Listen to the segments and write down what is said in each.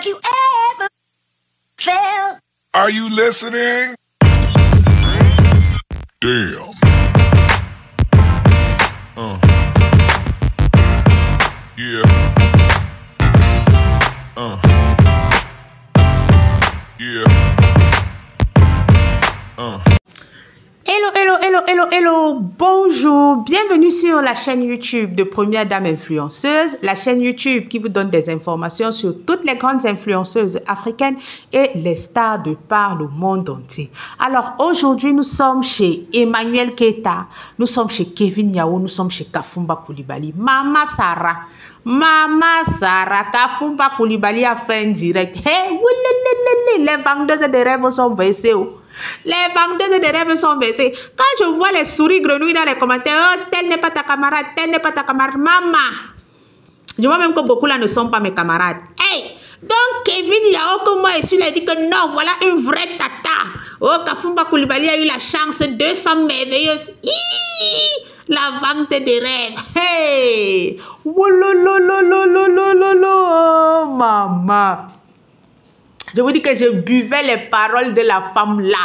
Have you ever felt? Are you listening? Damn. Yeah. Yeah. Hello, bonjour, bienvenue sur la chaîne YouTube de Première Dame Influenceuse, la chaîne YouTube qui vous donne des informations sur toutes les grandes influenceuses africaines et les stars de par le monde entier. Alors aujourd'hui, nous sommes chez Emmanuel Keita, nous sommes chez Kevin Yao, nous sommes chez Kafumba Coulibaly. Mama Sarah, Kafumba Coulibaly a fait un direct. Hey, les vendeuses de rêves sont versées. Les vendeuses de rêves sont versées. Quand je vois les souris grenouilles dans les commentaires, oh, tel n'est pas ta camarade, tel n'est pas ta camarade, maman. Je vois même que beaucoup là ne sont pas mes camarades. Hey, donc Kevin Yao, que moi je lui ai dit que non, voilà une vraie tata. Oh, Kafumba Coulibaly a eu la chance, deux femmes merveilleuses. La vente des rêves. Hey, oh, maman. Je vous dis que je buvais les paroles de la femme là.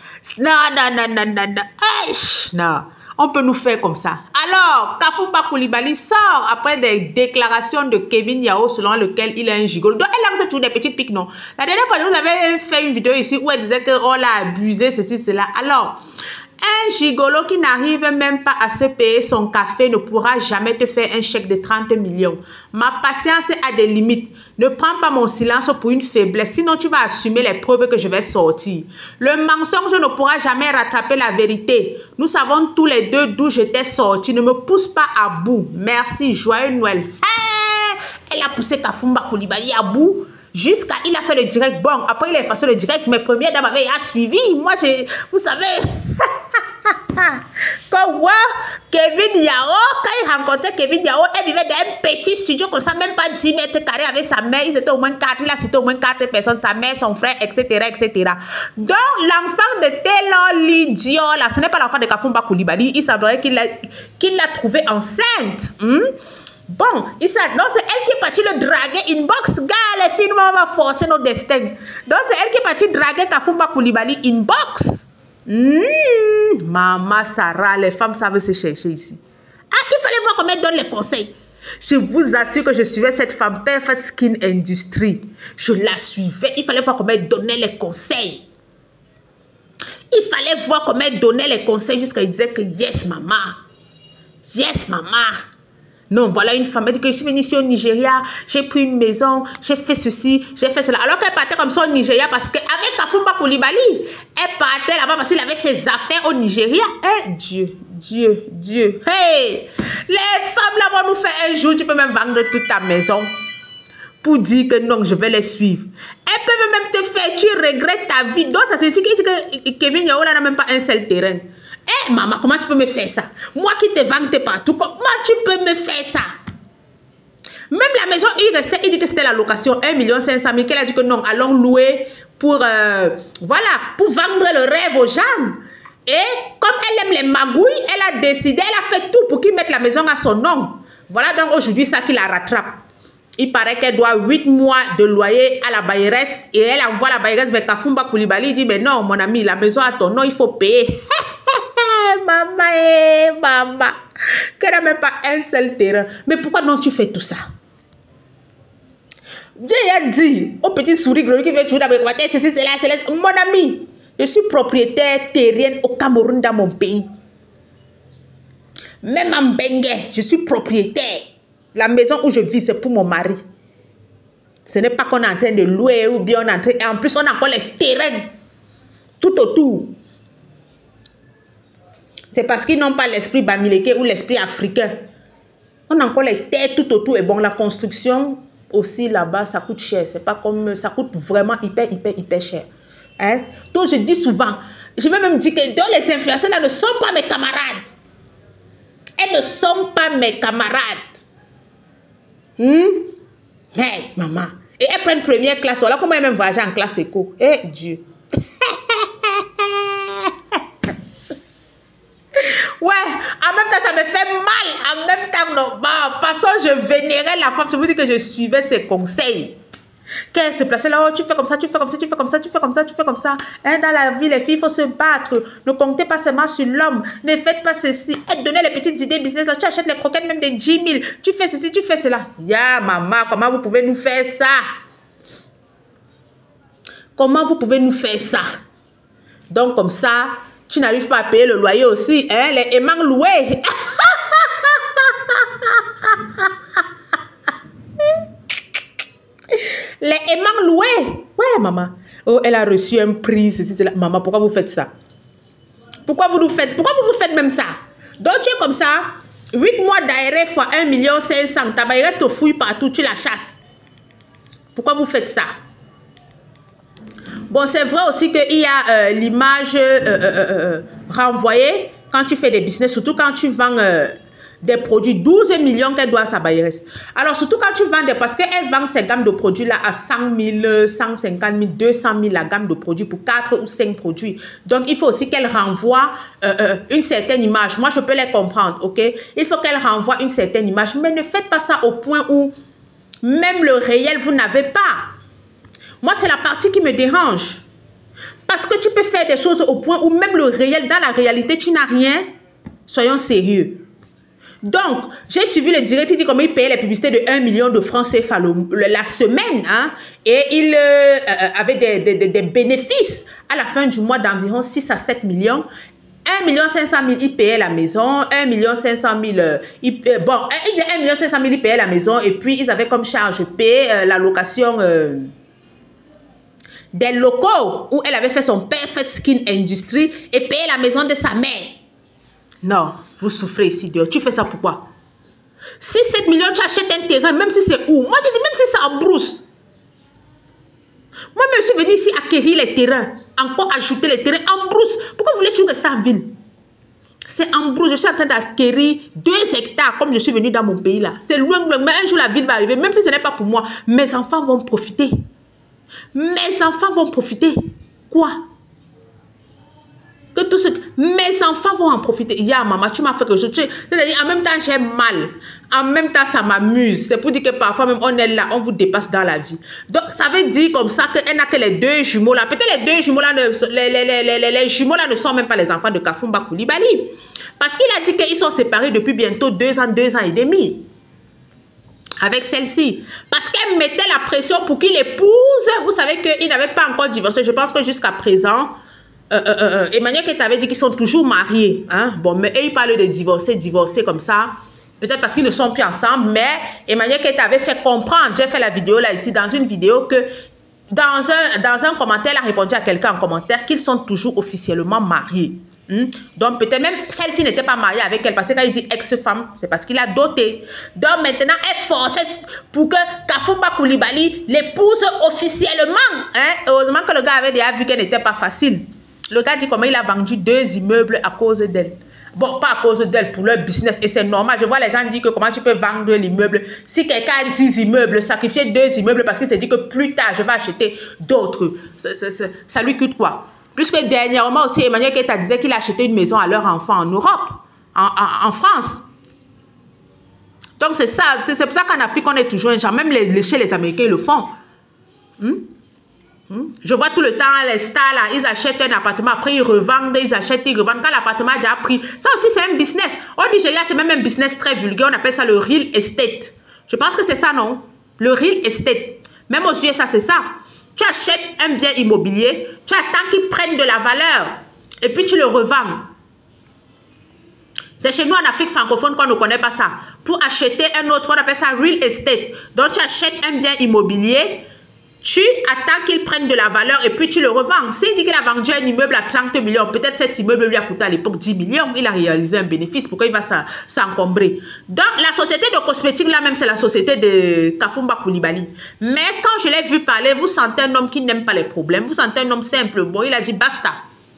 Non. On peut nous faire comme ça. Alors, Kafumba Coulibaly sort après des déclarations de Kevin Yao selon lequel il est un gigolo. Donc, elle a toujours des petites piques, non? La dernière fois, je vous avais fait une vidéo ici où elle disait que oh, l'a abusé, ceci, cela. Alors, un gigolo qui n'arrive même pas à se payer son café ne pourra jamais te faire un chèque de 30 millions. Ma patience a des limites. Ne prends pas mon silence pour une faiblesse, sinon tu vas assumer les preuves que je vais sortir. Le mensonge ne pourra jamais rattraper la vérité. Nous savons tous les deux d'où j'étais sorti. Ne me pousse pas à bout. Merci, joyeux Noël. Hey, elle a poussé Kafumba Coulibaly à bout. Jusqu'à, il a fait le direct. Bon, après il a effacé le direct, mais Première Dame avait suivi. Moi, vous savez... Comme moi, Kevin Yao, quand il rencontrait Kevin Yao, elle vivait dans un petit studio comme ça, même pas 10 mètres carrés avec sa mère. Ils étaient au moins 4, il a cité au moins 4 personnes, sa mère, son frère, etc. Donc, l'enfant de Taylor Lee, là, ce n'est pas l'enfant de Kafumba Coulibaly. Il semblerait qu'il l'a trouvée enceinte. Bon, non, c'est elle qui est partie le draguer inbox. Gars, les filles, on va forcer nos destins. Donc, c'est elle qui est partie draguer Kafumba Coulibaly inbox. Maman Sarah, les femmes savent se chercher ici. Ah, il fallait voir comment elle donne les conseils. Je vous assure que je suivais cette femme Perfect Skin Industry. Je la suivais. Il fallait voir comment elle donnait les conseils. Il fallait voir comment elle donnait les conseils jusqu'à elle disait que yes, maman. Yes, maman. Non, voilà une femme. Elle dit que je suis venue ici au Nigeria, j'ai pris une maison, j'ai fait ceci, j'ai fait cela. Alors qu'elle partait comme ça au Nigeria parce qu'avec Kafumba Coulibaly, elle partait là-bas parce qu'il avait ses affaires au Nigeria. Eh, Dieu. Hey! Les femmes là vont nous faire un jour, tu peux même vendre toute ta maison pour dire que non, je vais les suivre. Elles peuvent même te faire, tu regrettes ta vie. Donc ça signifie que Kevin Yao n'a même pas un seul terrain. Eh, maman, comment tu peux me faire ça? Moi qui te vante partout, comment tu peux me faire ça? Même la maison, il dit que c'était la location, 1 500 000, qu'elle a dit que non, allons louer pour, voilà, pour vendre le rêve aux gens. Et comme elle aime les magouilles, elle a décidé, elle a fait tout pour qu'il mette la maison à son nom. Voilà donc aujourd'hui ça qui la rattrape. Il paraît qu'elle doit 8 mois de loyer à la bailleresse et elle envoie la bailleresse vers Kafumba Coulibaly. Il dit, mais non, mon ami, la maison à ton nom, il faut payer. Maman, qu'elle n'a même pas un seul terrain. Mais pourquoi non tu fais tout ça? J'ai dit au petit souris grenouille qui fait toujours avec moi, c'est mon ami, je suis propriétaire terrien au Cameroun dans mon pays. Même en Bengue, je suis propriétaire. La maison où je vis, c'est pour mon mari. Ce n'est pas qu'on est en train de louer ou bien on est en train... Et en plus, on a encore les terrains tout autour. C'est parce qu'ils n'ont pas l'esprit bamileke ou l'esprit africain. On a encore les terres tout autour. Et bon, la construction aussi là-bas, ça coûte cher. C'est pas comme... Ça coûte vraiment hyper cher. Hein? Donc, je dis souvent, je vais même dire que les influenceurs là ne sont pas mes camarades. Elles ne sont pas mes camarades. Hey, maman. Et elles prennent première classe. Voilà comment elles même voyager en classe éco. Eh, Dieu. Ouais, en même temps, ça me fait mal. En même temps, non. Bah, de toute façon, je vénérais la femme. Je vous dis que je suivais ses conseils. qu'elle se plaçait là, oh, tu fais comme ça, tu fais comme ça, tu fais comme ça, tu fais comme ça, tu fais comme ça. Hein, dans la vie, les filles, il faut se battre. Ne comptez pas seulement sur l'homme. Ne faites pas ceci. Elle donnait les petites idées business. Tu achètes les croquettes même de 10 000. Tu fais ceci, tu fais cela. Ya, maman, comment vous pouvez nous faire ça? Comment vous pouvez nous faire ça? Donc, comme ça, tu n'arrives pas à payer le loyer aussi. Hein? Les aimants loués. Les aimants loués. Ouais, maman. Oh, elle a reçu un prix. Ceci, cela. Maman, pourquoi vous faites ça? Pourquoi vous vous faites même ça? Donc, tu es comme ça. 8 mois d'ARF fois 1 500 000. Ta baille reste au fouille partout. Tu la chasses. Pourquoi vous faites ça? Bon, c'est vrai aussi qu'il y a l'image renvoyée quand tu fais des business, surtout quand tu vends des produits. 12 millions qu'elle doit à sa bailleresse. Alors, surtout quand tu vends des... Parce qu'elle vend ces gammes de produits-là à 100 000, 150 000, 200 000 la gamme de produits pour 4 ou 5 produits. Donc, il faut aussi qu'elle renvoie une certaine image. Moi, je peux les comprendre, ok? Il faut qu'elle renvoie une certaine image. Mais ne faites pas ça au point où même le réel, vous n'avez pas. Moi, c'est la partie qui me dérange. Parce que tu peux faire des choses au point où même le réel, dans la réalité, tu n'as rien. Soyons sérieux. Donc, j'ai suivi le direct, il dit comment il payait les publicités de 1 million de francs CFA la semaine. Hein, et il avait des bénéfices à la fin du mois d'environ 6 à 7 millions. 1 500 000, il payait la maison. 1 500 000, bon, il dit 1 500 000, il payait la maison. Et puis, ils avaient comme charge payer la location... des locaux où elle avait fait son Perfect Skin Industry et payé la maison de sa mère. Non, vous souffrez ici dehors. Tu fais ça pourquoi? Si 7 millions, tu achètes un terrain, même si c'est où? Moi, je dis même si c'est en brousse. Moi, je suis venue ici acquérir les terrains. Encore ajouter les terrains en brousse. Pourquoi voulez-tu rester en ville? C'est en brousse. Je suis en train d'acquérir 2 hectares comme je suis venue dans mon pays là. C'est loin, loin. Mais un jour, la ville va arriver. Même si ce n'est pas pour moi, mes enfants vont profiter. Mes enfants vont profiter. Quoi? Que tout ce... Mes enfants vont en profiter. Ya, maman, tu m'as fait quelque chose. En même temps, j'ai mal. En même temps, ça m'amuse. C'est pour dire que parfois, même, on est là, on vous dépasse dans la vie. Donc, ça veut dire comme ça qu'elle n'a que les 2 jumeaux là. Peut-être les 2 jumeaux là, les jumeaux là ne sont même pas les enfants de Kafumba Koulibaly. Parce qu'il a dit qu'ils sont séparés depuis bientôt 2 ans, 2 ans et demi. Avec celle-ci. Parce qu'elle mettait la pression pour qu'il épouse. Vous savez qu'il n'avait pas encore divorcé. Je pense que jusqu'à présent, Emmanuel qui t'avait dit qu'ils sont toujours mariés. Hein? Bon, mais ils parlent de divorcer comme ça. Peut-être parce qu'ils ne sont plus ensemble. Mais Emmanuel qui t'avait fait comprendre. J'ai fait la vidéo là ici, dans une vidéo que dans un commentaire, elle a répondu à quelqu'un en commentaire qu'ils sont toujours officiellement mariés. Donc peut-être même celle-ci n'était pas mariée avec elle parce que quand il dit ex-femme, c'est parce qu'il a doté. Donc maintenant, elle forçait pour que Kafumba Koulibaly l'épouse officiellement. Hein? Heureusement que le gars avait déjà vu qu'elle n'était pas facile. Le gars dit comment il a vendu 2 immeubles à cause d'elle. Bon, pas à cause d'elle, pour leur business. Et c'est normal. Je vois les gens dire que comment tu peux vendre l'immeuble. Si quelqu'un a 10 immeubles, sacrifier 2 immeubles parce qu'il s'est dit que plus tard, je vais acheter d'autres. Ça lui coûte quoi? Puisque dernièrement aussi, Emmanuel Keita disait qu'il a acheté une maison à leur enfant en Europe, en France. Donc c'est ça, c'est pour ça qu'en Afrique, on est toujours un genre, même chez les Américains, ils le font. Je vois tout le temps les stars là, ils achètent un appartement, après ils revendent, ils achètent, ils revendent. Quand l'appartement a déjà pris, ça aussi c'est un business. Au Nigeria, c'est même un business très vulgaire, on appelle ça le real estate. Je pense que c'est ça, non? Le real estate. Même aux USA, c'est ça. Tu achètes un bien immobilier, tu attends qu'il prenne de la valeur et puis tu le revends. C'est chez nous en Afrique francophone qu'on ne connaît pas ça. Pour acheter un autre, on appelle ça real estate. Donc tu achètes un bien immobilier, tu attends qu'il prenne de la valeur et puis tu le revends. S'il dit qu'il a vendu un immeuble à 30 millions, peut-être cet immeuble lui a coûté à l'époque 10 millions, il a réalisé un bénéfice. Pourquoi il va s'encombrer? Donc la société de cosmétiques là même, c'est la société de Kafumba Koulibaly. Mais quand je l'ai vu parler, vous sentez un homme qui n'aime pas les problèmes. Vous sentez un homme simple. Bon, il a dit basta.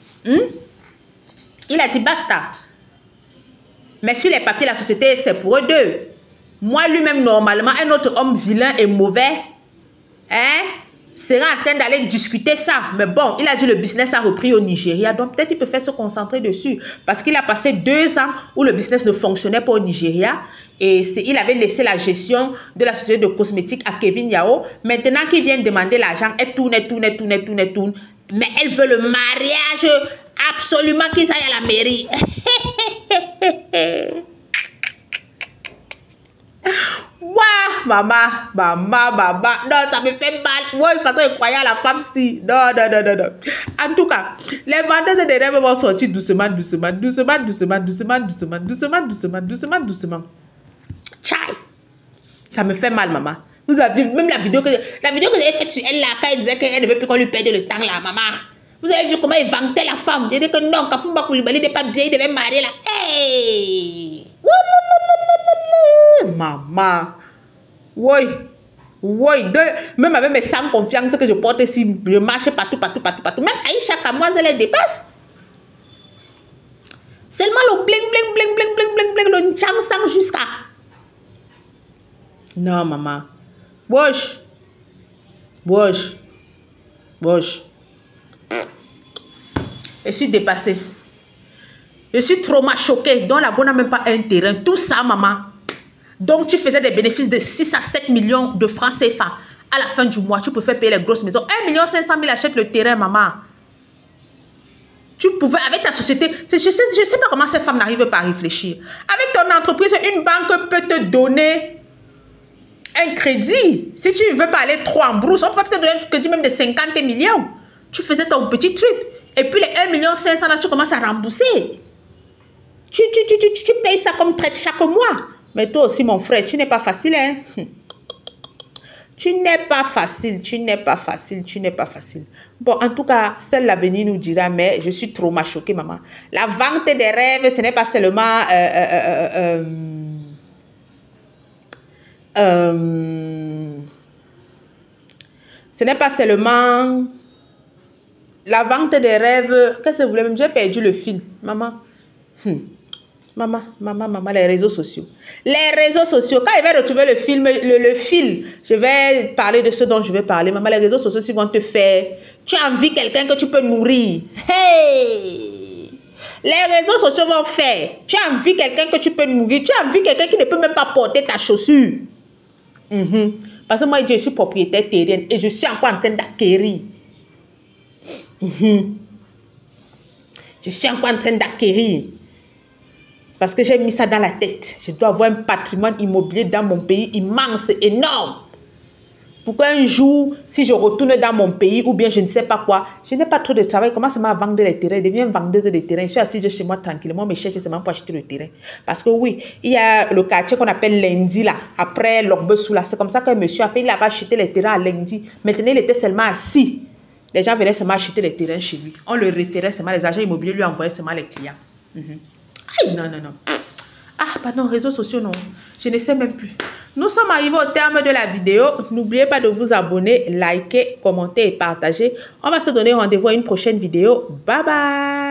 Il a dit basta. Mais sur les papiers, la société, c'est pour eux deux. Moi, lui-même, normalement, un autre homme vilain et mauvais, hein, serait en train d'aller discuter ça. Mais bon, il a dit le business a repris au Nigeria. Donc, peut-être il peut faire se concentrer dessus. Parce qu'il a passé 2 ans où le business ne fonctionnait pas au Nigeria. Et il avait laissé la gestion de la société de cosmétiques à Kevin Yao. Maintenant qu'il vient demander l'argent, elle tourne. Mais elle veut le mariage absolument qu'ils aillent à la mairie. Waouh, maman. Non, ça me fait mal. Moi, de toute façon, je croyais à la femme si. Non. En tout cas, les vendeuses de rêves vont sortir doucement. Tchai. Ça me fait mal, maman. Vous avez vu même la vidéo que j'avais faite sur elle là, quand elle disait qu'elle ne veut plus qu'on lui perde le temps là, maman. Vous avez vu comment elle vantait la femme. Elle disait que non, Kafoumba Koulibaly n'est pas bien, il devait marier là. Hey! Maman. Oui. Même avec mes sans confiance que je porte ici, je marche partout. Même Aïcha Kamoise, elle dépasse. Seulement le bling, le nchang sang jusqu'à. Non, maman. Wesh. Je suis dépassée. Je suis trop choquée. Donc la bonne n'a même pas un terrain. Tout ça, maman. Donc tu faisais des bénéfices de 6 à 7 millions de francs CFA. À la fin du mois, tu peux faire payer les grosses maisons. 1 500 000 achète le terrain, maman. Tu pouvais, avec ta société, je ne sais pas comment ces femmes n'arrivent pas à réfléchir. Avec ton entreprise, une banque peut te donner un crédit. Si tu ne veux pas aller trop en brousse, on peut te donner un crédit même de 50 millions. Tu faisais ton petit truc. Et puis les 1 500 000 là, tu commences à rembourser. Tu payes ça comme traite chaque mois. Mais toi aussi, mon frère, tu n'es pas facile, hein? Tu n'es pas facile. Bon, en tout cas, seul l'avenir nous dira, mais je suis trop choquée, maman. La vente des rêves, ce n'est pas seulement... ce n'est pas seulement... La vente des rêves... Qu'est-ce que vous voulez même? J'ai perdu le fil, maman. Maman, les réseaux sociaux. Les réseaux sociaux, quand il va retrouver le fil, je vais parler de ce dont je vais parler. Maman, les réseaux sociaux, ils vont te faire... Tu as envie de quelqu'un que tu peux nourrir. Hey! Les réseaux sociaux vont faire... Tu as envie de quelqu'un que tu peux nourrir. Tu as envie de quelqu'un qui ne peut même pas porter ta chaussure. Parce que moi, je suis propriétaire terrienne et je suis encore en train d'acquérir. Je suis encore en train d'acquérir. Parce que j'ai mis ça dans la tête. Je dois avoir un patrimoine immobilier dans mon pays immense, énorme. Pour qu'un jour, si je retourne dans mon pays ou bien je ne sais pas quoi, je n'ai pas trop de travail. Commence à vendre les terrains. Je deviens vendeuse de terrains. Je suis assise chez moi tranquillement. Mais je cherche seulement pour acheter le terrain. Parce que oui, il y a le quartier qu'on appelle Lundi là. Après l'Ogbessou là. C'est comme ça qu'un monsieur a fait. Il avait acheté les terrains à Lundi. Maintenant, il était seulement assis. Les gens venaient seulement acheter les terrains chez lui. On le référait seulement. Les agents immobiliers lui envoyaient seulement les clients. Aïe, non. Ah, pardon, réseaux sociaux, non. Je ne sais même plus. Nous sommes arrivés au terme de la vidéo. N'oubliez pas de vous abonner, liker, commenter et partager. On va se donner rendez-vous à une prochaine vidéo. Bye bye.